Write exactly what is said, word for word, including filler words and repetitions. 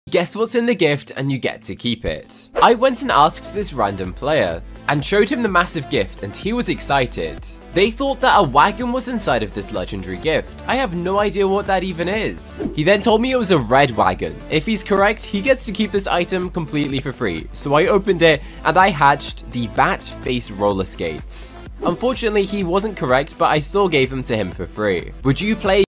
Guess what's in the gift and you get to keep it. I went and asked this random player and showed him the massive gift and he was excited. They thought that a wagon was inside of this legendary gift. I have no idea what that even is. He then told me it was a red wagon. If he's correct, he gets to keep this item completely for free. So I opened it and I hatched the bat face roller skates. Unfortunately, he wasn't correct, but I still gave them to him for free. Would you play